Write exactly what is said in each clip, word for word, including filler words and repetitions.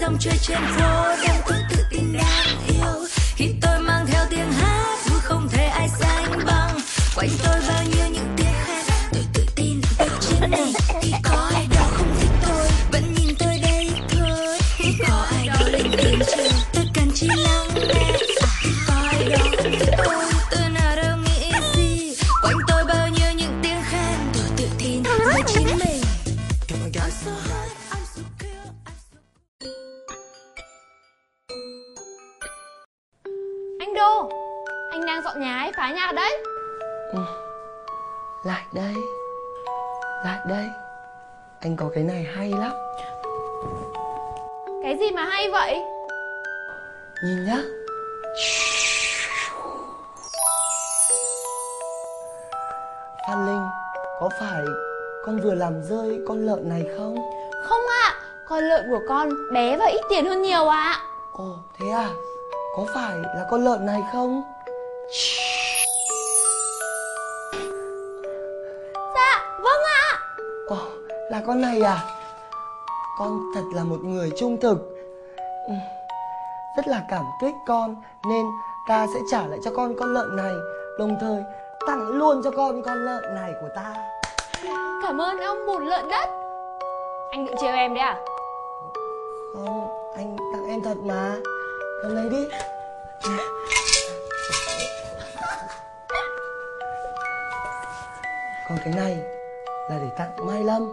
lòng chơi trên phố, đang tôi tự tin đáng yêu. Khi tôi mang theo tiếng hát vui không thể ai sánh bằng. Quanh tôi bao nhiêu những tiếng khen, tôi tự tin với chính mình. Thì có ai đó không thích tôi, vẫn nhìn tôi đây thôi. Thì có ai đó lên tiếng chưa, tôi cần chỉ lắng nghe. Thì có ai đó không thích tôi, tôi nào đâu nghĩ gì. Quanh tôi bao nhiêu những tiếng khen, tôi tự tin với chính mình. I'm so hot, I'm so cool, I'm so... Anh Đô, anh đang dọn nhà hay phá nhà đấy? Ừ. Lại đây, lại đây. Anh có cái này hay lắm. Cái gì mà hay vậy? Nhìn nhá. Phan Linh, có phải con vừa làm rơi con lợn này không? Không ạ, à, con lợn của con bé và ít tiền hơn nhiều ạ. À. Ồ, thế à? Có phải là con lợn này không? Dạ, vâng ạ. À. Ồ, là con này à? Con thật là một người trung thực. Ừ, rất là cảm kích con, nên ta sẽ trả lại cho con con lợn này, đồng thời tặng luôn cho con con lợn này của ta. Cảm ơn ông bụt lợn đất. Anh định trêu em đấy à? Không, anh tặng em thật mà. Cầm lấy đi. Còn cái này là để tặng Mai Lâm.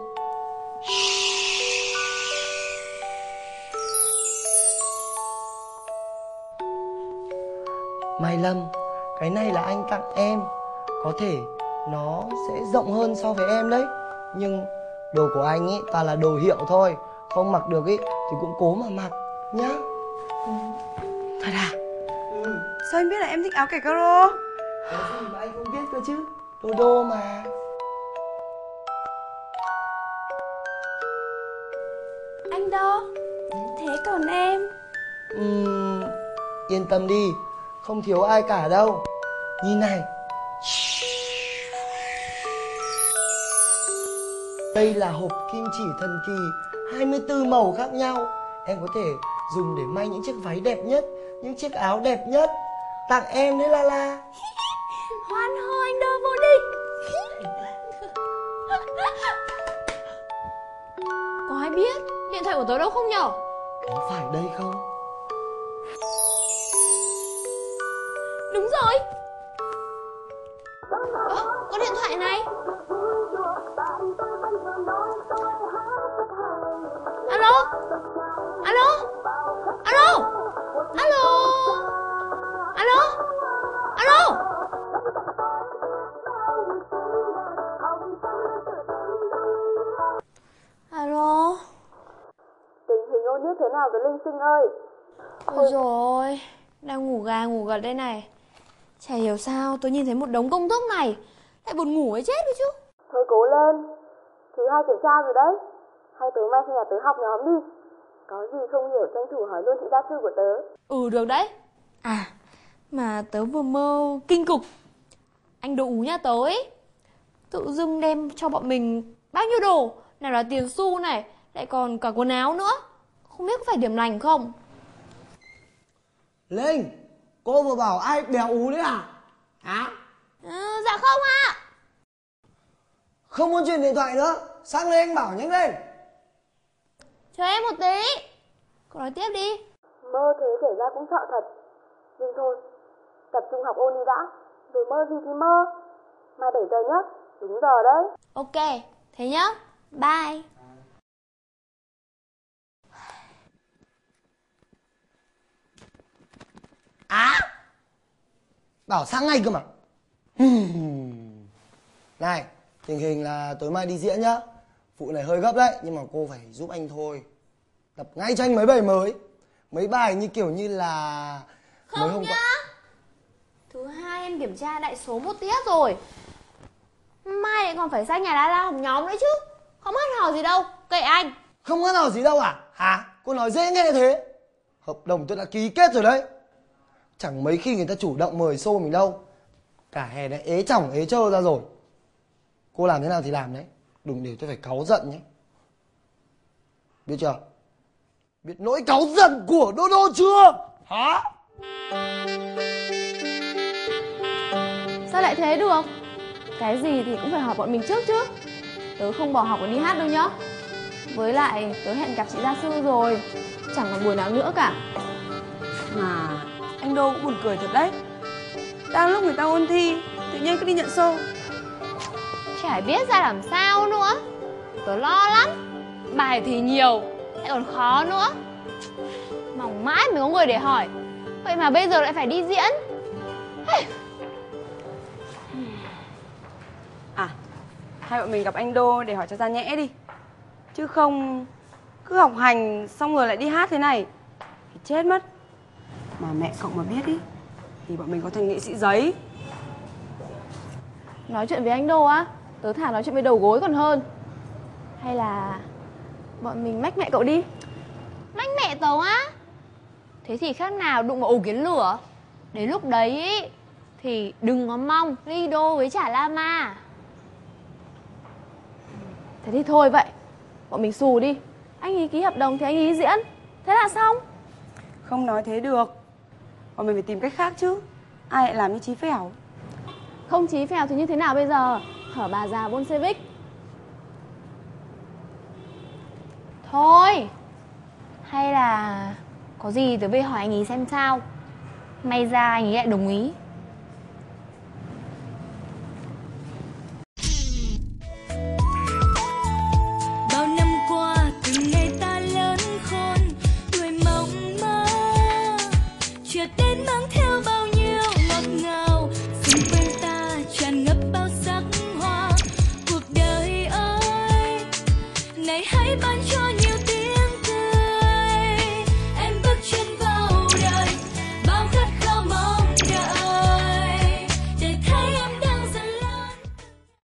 Mai Lâm, cái này là anh tặng em. Có thể nó sẽ rộng hơn so với em đấy, nhưng đồ của anh ấy toàn là đồ hiệu thôi. Không mặc được ý thì cũng cố mà mặc nhá. Ừ. Thật à? Ừ. Sao anh biết là em thích áo kẻ caro? Cái gì mà anh không biết cơ chứ. Đô đô mà. Anh Đô, thế còn em? Uhm, yên tâm đi, không thiếu ai cả đâu. Nhìn này. Đây là hộp kim chỉ thần kỳ, hai mươi tư màu khác nhau. Em có thể dùng để may những chiếc váy đẹp nhất, những chiếc áo đẹp nhất. Tặng em đấy La La. Hoan hô anh Đô vô địch. Có ai biết điện thoại của tớ đâu không nhở? Có phải đây không? Đúng rồi. À, có điện thoại này. Alo. Alo. Alo. Alo. Alo. Alo. Alo. Tình hình ô nhiễm thế nào rồi Linh Sinh ơi? Ôi dồi ôi, đang ngủ gà ngủ gật đây này. Chả hiểu sao tôi nhìn thấy một đống công thức này lại buồn ngủ ấy chết đấy chứ. Thôi cố lên, thứ hai kiểm tra rồi đấy. Hay tối mai sang nhà tớ học nhóm đi. Có gì không hiểu tranh thủ hỏi luôn chị gia sư của tớ. Ừ được đấy. À, mà tớ vừa mơ kinh cục. Anh đồ ú nhà tớ ấy tự dưng đem cho bọn mình bao nhiêu đồ. Nào là tiền xu này, lại còn cả quần áo nữa. Không biết có phải điểm lành không? Linh, cô vừa bảo ai đèo ú đấy à? Hả? Ừ, dạ không ạ. À. Không muốn truyền điện thoại nữa. Sang đây anh bảo nhanh lên. Chờ em một tí. Cô nói tiếp đi. Mơ thế kể ra cũng sợ thật. Nhưng thôi, tập trung học ôn đi đã. Rồi mơ gì thì mơ. Mai bảy giờ nhá, đúng giờ đấy. Ok, thế nhá. Bye. À, bảo sang ngay cơ mà. Này, tình hình là tối mai đi diễn nhá. Vụ này hơi gấp đấy, nhưng mà cô phải giúp anh thôi. Tập ngay cho anh mấy bài mới. Mấy bài như kiểu như là không mấy hôm nhá qua... Thứ hai em kiểm tra đại số một tiết rồi. Mai lại còn phải sang nhà La La học nhóm nữa chứ. Không hát hò gì đâu, kệ anh. Không hát hò gì đâu à? Hả? Cô nói dễ nghe thế. Hợp đồng tôi đã ký kết rồi đấy. Chẳng mấy khi người ta chủ động mời show mình đâu. Cả hè đã ế chỏng ế trơ ra rồi. Cô làm thế nào thì làm đấy. Đừng để tôi phải cáu giận nhé. Biết chưa? biết nỗi cáu giận của Đô Đô chưa? Hả? Sao lại thế được? Cái gì thì cũng phải hỏi bọn mình trước chứ. Tớ không bỏ học để đi hát đâu nhá. Với lại tớ hẹn gặp chị gia sư rồi, chẳng còn buổi nào nữa cả. Mà anh Đô cũng buồn cười thật đấy. Đang lúc người ta ôn thi, tự nhiên cứ đi nhận xô. Chả biết ra làm sao nữa. Tớ lo lắm. Bài thì nhiều, lại còn khó nữa. Mong mãi mới có người để hỏi. Vậy mà bây giờ lại phải đi diễn. À, hai bọn mình gặp anh Đô để hỏi cho ra nhẽ đi. Chứ không cứ học hành xong rồi lại đi hát thế này thì chết mất. Mà mẹ cậu mà biết ý thì bọn mình có thành nghệ sĩ giấy. Nói chuyện với anh Đô á, tớ thà nói chuyện với đầu gối còn hơn. Hay là bọn mình mách mẹ cậu đi. Mách mẹ tớ á? Thế thì khác nào đụng vào ổ kiến lửa. Đến lúc đấy ý, thì đừng có mong ly đô với chả lama. Thế thì thôi vậy, bọn mình xù đi. Anh ý ký hợp đồng thì anh ý diễn. Thế là xong. Không nói thế được. Bọn mình phải tìm cách khác chứ. Ai lại làm như Chí Phèo. Không Chí Phèo thì như thế nào bây giờ? Hở bà già Bolshevik. Thôi, hay là có gì tớ về hỏi anh ý xem sao. May ra anh ý lại đồng ý. Bao năm qua từng ngày ta lớn khôn tuổi mộng mơ, chuyện đến mang theo bao nhiêu ngọt ngào, xung quanh ta tràn ngập bao sắc hoa. Cuộc đời ơi này hãy ban cho